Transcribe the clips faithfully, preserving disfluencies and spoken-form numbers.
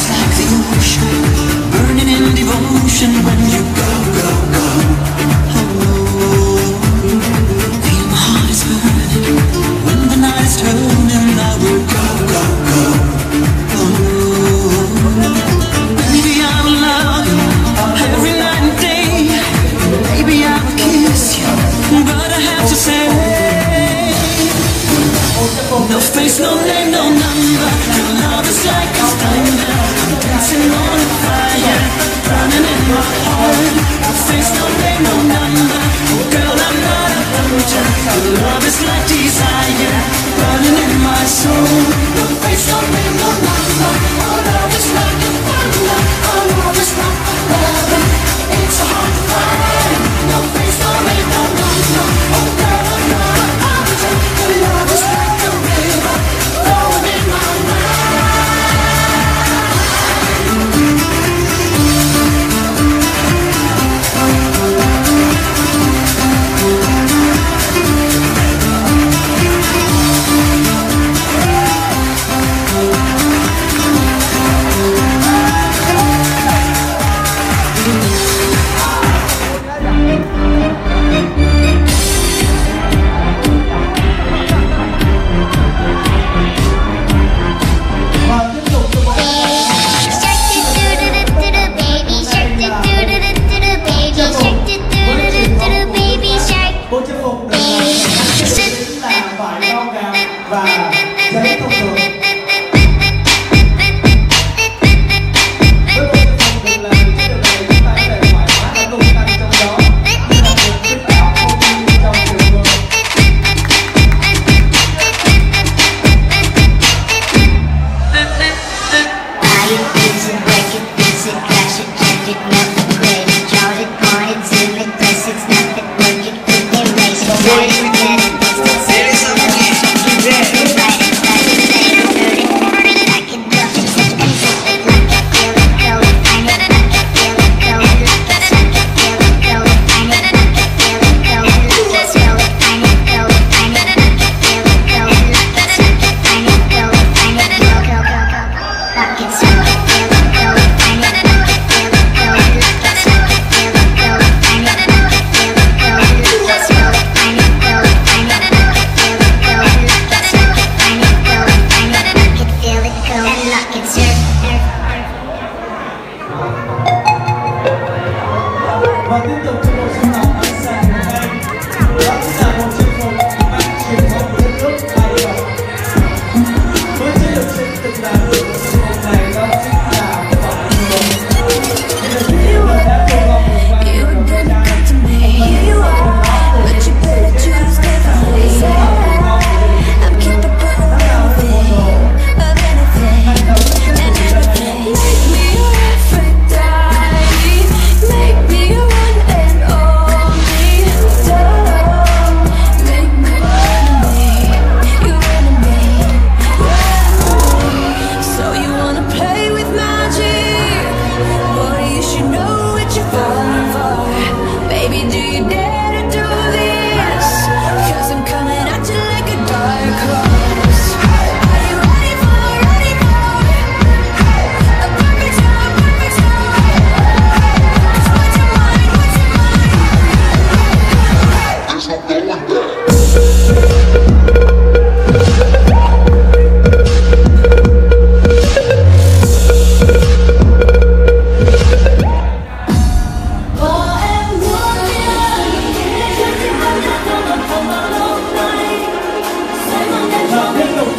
like the ocean, burning in devotion when you go, go, go. Oh, feel my heart is burning when the night is turning. I will go, go, go. Oh, baby, I will love you every night and day. Baby, I will kiss you, but I have to say, no face, no name, no number. Your love is like a thunder. I'm dancing on a fire, burning in my heart. No face, no name, no number. Oh girl, I'm not a hunter. Your love is like desire, burning in my soul. No face, no name, no number. Oh love is like a thunder. Oh love is like a lover. It's a hard to find. No face, no name, no number. Oh girl, I'm not a hunter. Your love is like a river flowing in my mind.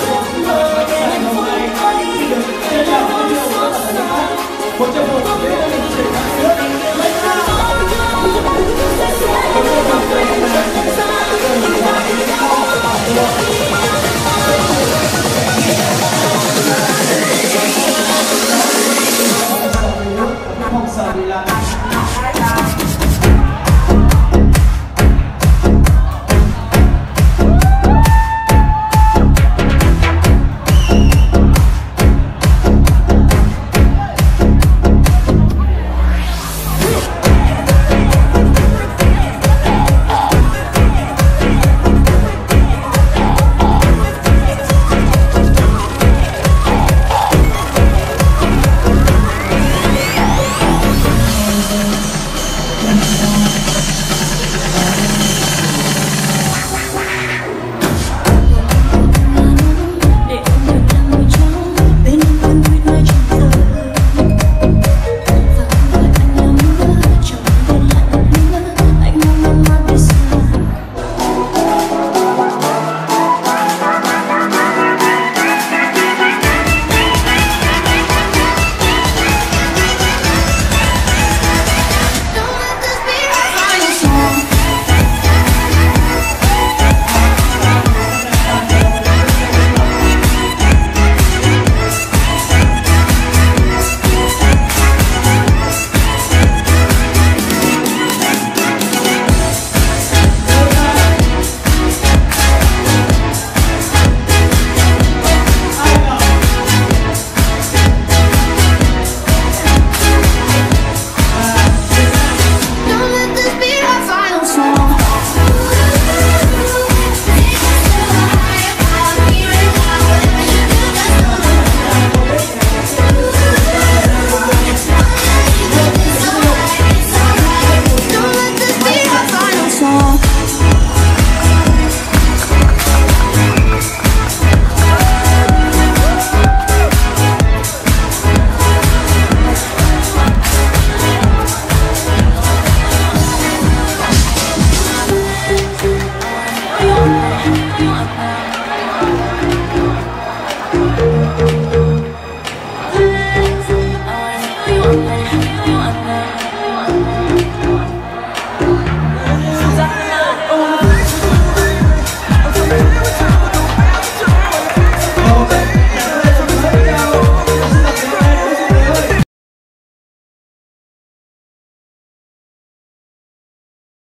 Put your